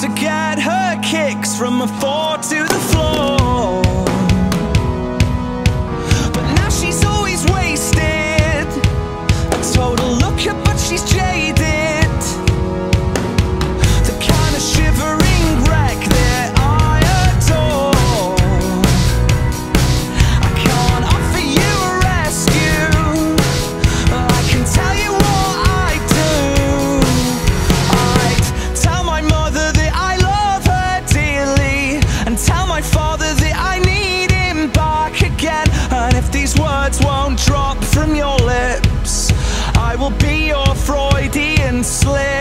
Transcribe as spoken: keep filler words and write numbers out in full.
to get her kicks from a four to the floor. But now she's always wasted. I told her look her, but she's jaded. The kind of shivering wreck that I adore. I can't offer you a rescue. I can tell you what I do. I'd tell my mother that I love her dearly, and tell my father that I need him back again. And if these words won't drop from your lips, I will be your Freudian slip.